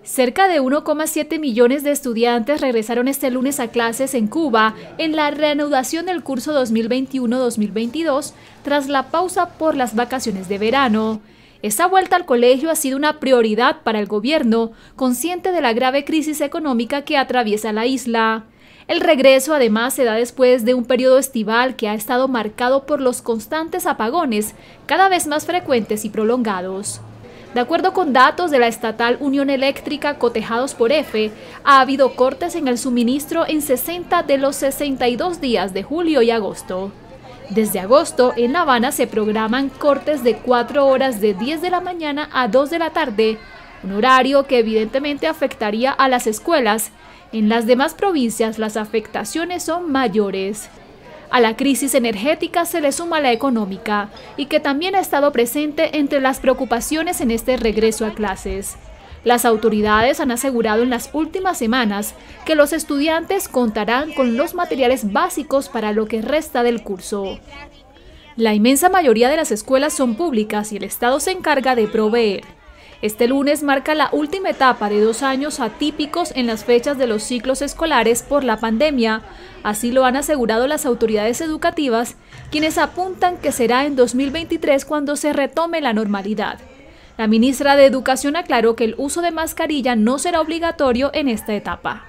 Cerca de 1,7 millones de estudiantes regresaron este lunes a clases en Cuba en la reanudación del curso 2021-2022 tras la pausa por las vacaciones de verano. Esta vuelta al colegio ha sido una prioridad para el gobierno, consciente de la grave crisis económica que atraviesa la isla. El regreso además se da después de un periodo estival que ha estado marcado por los constantes apagones, cada vez más frecuentes y prolongados. De acuerdo con datos de la estatal Unión Eléctrica cotejados por EFE, ha habido cortes en el suministro en 60 de los 62 días de julio y agosto. Desde agosto, en La Habana se programan cortes de 4 horas de 10 de la mañana a 2 de la tarde, un horario que evidentemente afectaría a las escuelas. En las demás provincias las afectaciones son mayores. A la crisis energética se le suma la económica, y que también ha estado presente entre las preocupaciones en este regreso a clases. Las autoridades han asegurado en las últimas semanas que los estudiantes contarán con los materiales básicos para lo que resta del curso. La inmensa mayoría de las escuelas son públicas y el Estado se encarga de proveer. Este lunes marca la última etapa de 2 años atípicos en las fechas de los ciclos escolares por la pandemia. Así lo han asegurado las autoridades educativas, quienes apuntan que será en 2023 cuando se retome la normalidad. La ministra de Educación aclaró que el uso de mascarilla no será obligatorio en esta etapa.